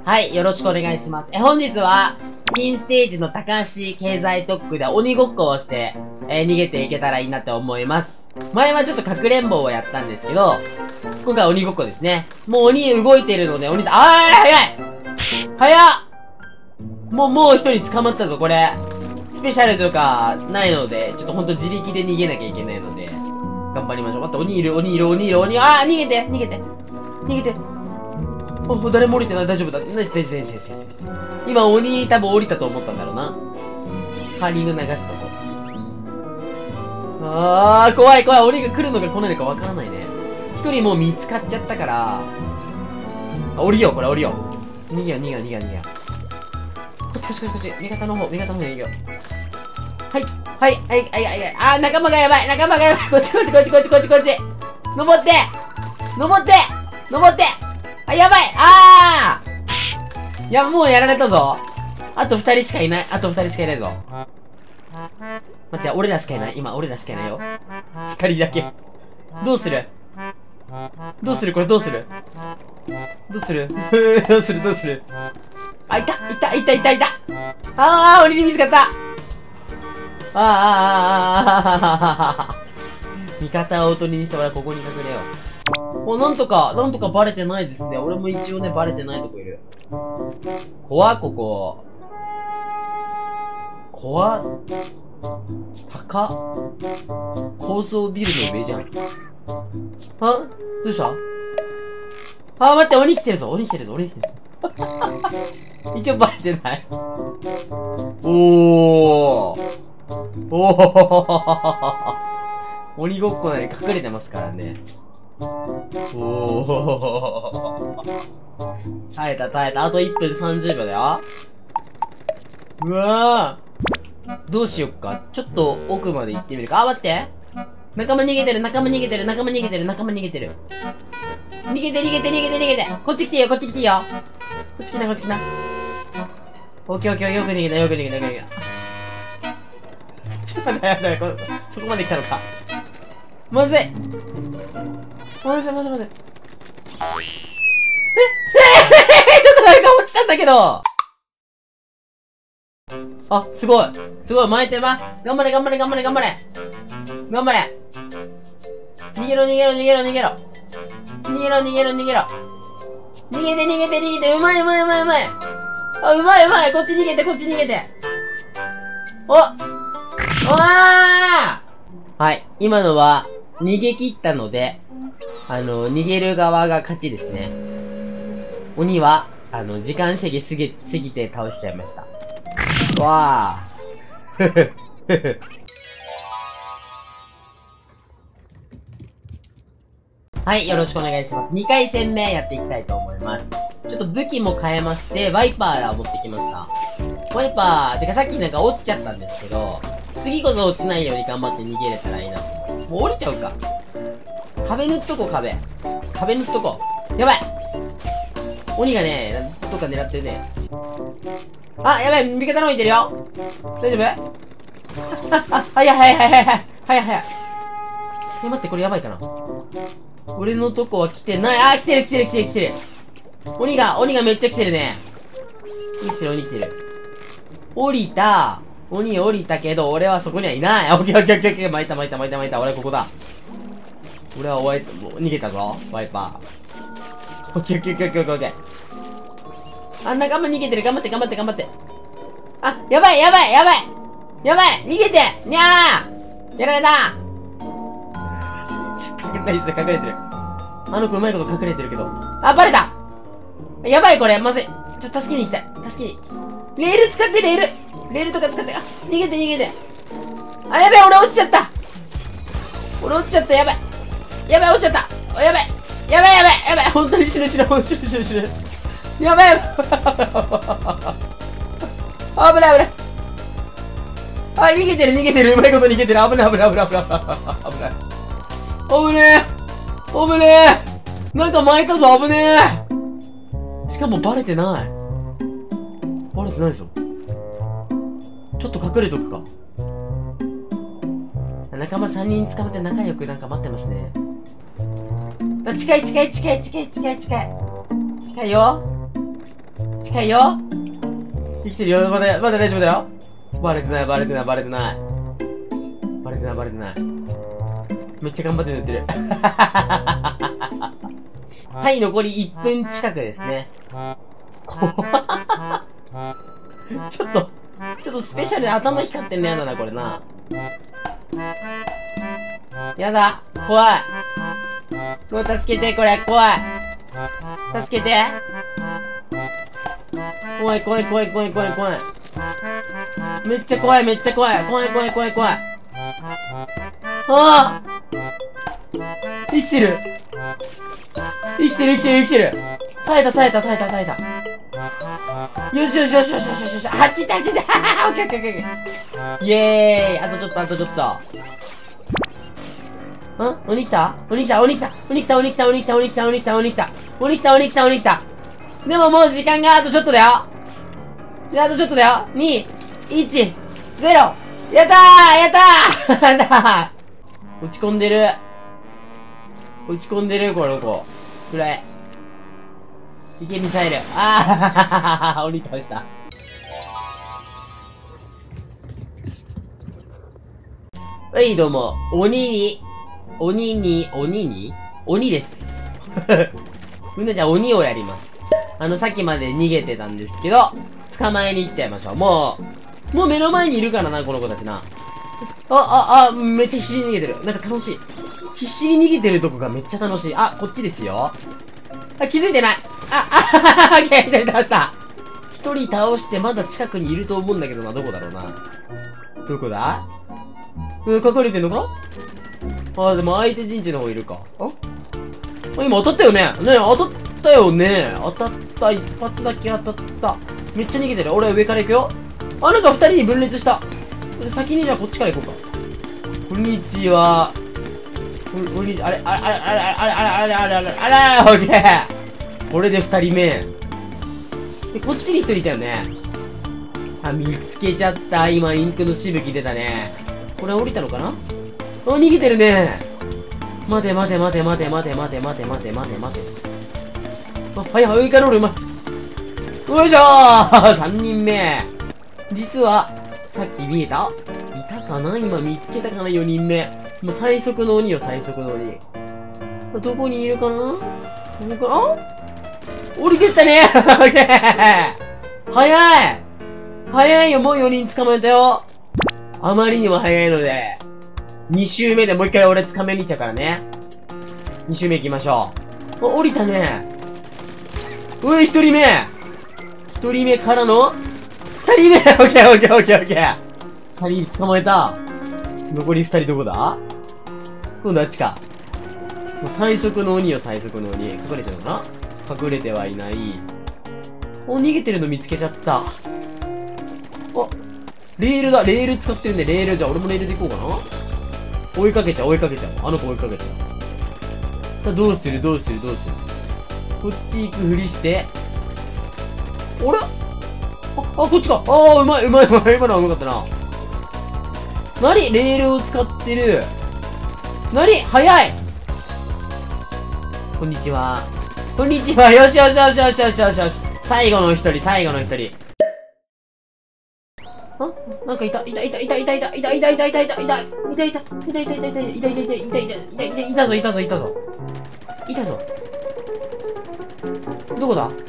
はい、よろしくお願いします。本日は、新ステージの高橋経済特区で鬼ごっこをして、逃げていけたらいいなって思います。前はちょっとかくれんぼをやったんですけど、今回は鬼ごっこですね。もう鬼動いてるので、鬼さん、早い早っもう一人捕まったぞ、これ。スペシャルとかないので、ちょっとほんと自力で逃げなきゃいけないので、頑張りましょう。待って、鬼いる、逃げて誰も降りてない、大丈夫だ。ナイス。今、鬼多分降りたと思ったんだろうな。カーリング流しとこう。怖い。鬼が来るのか来ないのかわからないね。一人もう見つかっちゃったから、降りよう。逃げよう。こっち。味方の方逃げよう。はい。仲間がやばい。こっち。登ってやばい。いや、もうやられたぞ。あと2人しかいないぞ。待って、俺らしかいない。今、俺らしかいないよ。2人だけ。どうするこれどうするいた。鬼に見つかった。味方をおとりにして俺はここに隠れよう。なんとかバレてないですね。俺も一応ね、バレてないとこいる。ここ。高層ビルの上じゃん。どうした待って、鬼来てるぞ。一応バレてない。鬼ごっこなのに隠れてますからね。耐えた。あと1分30秒だよ。うわぁ。どうしよっか。ちょっと奥まで行ってみるか。待って。仲間逃げてる。逃げて。こっち来ていいよ。こっち来な。オッケー。よく逃げた。ちょっと待って、そこまで来たのか。まずい。ちょっと誰か落ちたんだけど。すごい。巻いてるわ。頑張れ。逃げろ。逃げて。うまい。うまい。こっち逃げて。はい。今のは、逃げ切ったので、逃げる側が勝ちですね。鬼は、時間制限過ぎて倒しちゃいました。わー。はい、よろしくお願いします。2回戦目やっていきたいと思います。ちょっと武器も変えまして、ワイパーを持ってきました。ワイパー、てかさっきなんか落ちちゃったんですけど、次こそ落ちないように頑張って逃げれたらいいなと思います。もう降りちゃうか。壁塗っとこう、壁塗っとこう。やばい鬼がね、どっか狙ってるね。やばい味方の方いてるよ大丈夫早い。待って、これやばいかな。俺のとこは来てない。来てる。鬼がめっちゃ来てるね。鬼来てる。鬼降りたけど、俺はそこにはいない。オッケー。巻いた。俺ここだ。俺は逃げたぞ、ワイパー。オッケー。仲間逃げてる。頑張って。やばい逃げてにゃーやられたナイス、隠れてる。あの子うまいこと隠れてるけど。バレたやばいこれ、まずい。助けに行きたい。レール使って、レールとか使って、逃げて。やべえ、俺落ちちゃった。やばい、落ちちゃった。やばい、本当に死ぬ。やばい危ない。逃げてる。うまいこと逃げてる。危ない。危ねえ。なんか巻いたぞ、危ねえ。しかもバレてないぞ。ちょっと隠れとくか。仲間3人捕まって仲良くなんか待ってますね。近いよ。 近いよ。生きてるよ。まだ大丈夫だよ。バレてない。めっちゃ頑張って塗ってる。はい、残り1分近くですね。ちょっとスペシャルで頭光ってんのやだな、これな。やだ。怖い。もう助けて、これ、怖い。助けて。怖い。めっちゃ怖い。怖い。ああ生きてる。耐えた。よし。あっち行った。オッケー。イエーイ。あとちょっと。鬼来た。でももう時間があとちょっとだよ。2、1、0。やったー落ち込んでる、この子。暗い。いけ、ミサイル。鬼倒した。はい、どうも。鬼です。ふなちゃん、鬼をやります。さっきまで逃げてたんですけど、捕まえに行っちゃいましょう。もう目の前にいるからな、この子たちな。めっちゃ必死に逃げてる。なんか楽しい。必死に逃げてるとこがめっちゃ楽しい。こっちですよ。気づいてない。オッケー、一人倒した。一人倒してまだ近くにいると思うんだけどな、どこだろうな。どこだ？隠れてんのか？でも相手陣地の方いるか。今当たったよね。当たったよね。一発だけ当たった。めっちゃ逃げてる。俺上から行くよ。なんか二人に分裂した。先にじゃあこっちから行こうか。こんにちは。オッケー。これで二人目。で、こっちに一人いたよね。見つけちゃった。今、インクのしぶき出たね。これ降りたのかな？逃げてるね。待て。はい、上から降る、うまい。よいしょー3人目。実は、さっき見えた？いたかな？今見つけたかな ?4 人目。もう最速の鬼よ、最速の鬼。どこにいるかな？降りてったね早いよ、もう4人捕まえたよ。あまりにも早いので、2周目でもう一回俺捕めに行っちゃうからね。2周目行きましょう。降りたね。1人目。1人目からの、2人目。オッケー。2人捕まえた。残り2人どこだ？今度あっちか。もう最速の鬼よ、最速の鬼。隠れてるのかな？隠れてはいない。逃げてるの見つけちゃった。レールだ。レール使ってるね。レール。じゃあ俺もレールで行こうかな。追いかけちゃう。あの子追いかけちゃう。さあ、どうするこっち行くふりして。あれ？こっちか。うまい。今のはうまかったな。レールを使ってる。早い。こんにちは。よし。最後の一人。なんかいたぞ。どこだ？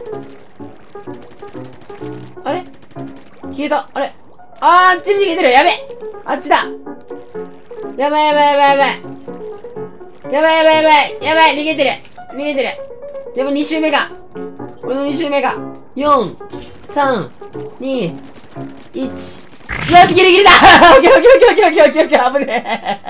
あれ？消えた。あれ？あっちに逃げてる。やべ！あっちだ。やばい。逃げてる。やばい、2周目が。俺の2周目が。4、3、2、1。よし、ギリギリだオッケー危ね